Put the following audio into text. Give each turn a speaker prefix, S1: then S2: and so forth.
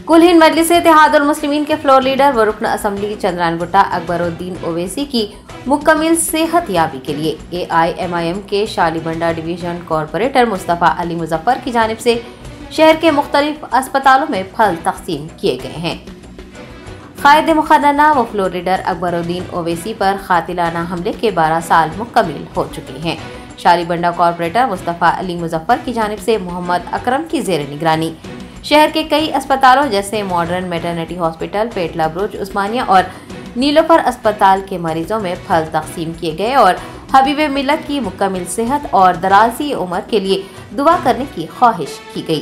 S1: कुल हिंद मजलिस इत्तेहादुल मुस्लिमीन के floor leader व रुकन असम्बली चंद्रान भुट्टा अकबरुद्दीन ओवैसी की मुकम्मल सेहत याबी के लिए AIMIM के शालीबंडा डिवीजन कॉरपोरेटर मुस्तफ़ा अली मुजफ्फर की जानिब से शहर के मुख्तलिफ अस्पतालों में फल तकसीम किए गए हैं। कायद मुक़र्रना व फ्लोर लीडर अकबरुद्दीन ओवैसी पर कातिलाना हमले के 12 साल मुकम्मल हो चुके हैं। शालीबंडा कॉरपोरेटर मुस्तफ़ा अली मुजफ्फर की जानिब से मोहम्मद अकरम की ज़ेर निगरानी शहर के कई अस्पतालों जैसे मॉडर्न मैटरनिटी हॉस्पिटल, पेटला बुर्ज, उस्मानिया और नीलोफर अस्पताल के मरीजों में फल तकसीम किए गए और हबीब मिल्लत की मुकम्मल सेहत और दराजी उम्र के लिए दुआ करने की ख्वाहिश की गई।